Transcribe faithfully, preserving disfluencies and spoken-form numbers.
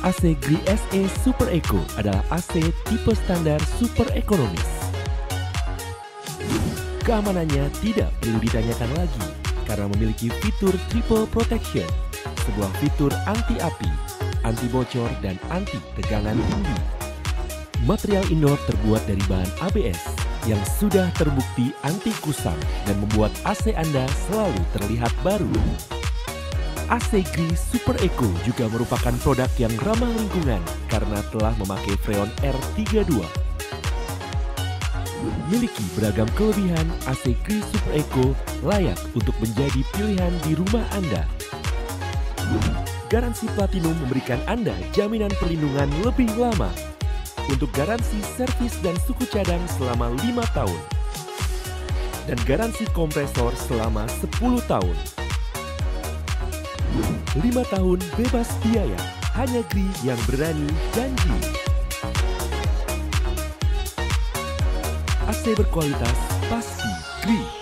A C Gree S E Super Eco adalah A C tipe standar super ekonomis. Keamanannya tidak perlu ditanyakan lagi karena memiliki fitur triple protection, sebuah fitur anti api, anti bocor, dan anti tegangan tinggi. Material indoor terbuat dari bahan A B S yang sudah terbukti anti kusam dan membuat A C Anda selalu terlihat baru. A C Gree Super Eco juga merupakan produk yang ramah lingkungan karena telah memakai freon R tiga puluh dua. Miliki beragam kelebihan, A C Gree Super Eco layak untuk menjadi pilihan di rumah Anda. Garansi Platinum memberikan Anda jaminan perlindungan lebih lama untuk garansi servis dan suku cadang selama lima tahun dan garansi kompresor selama sepuluh tahun. lima tahun bebas biaya, hanya Gree yang berani janji. A C berkualitas pasti Gree.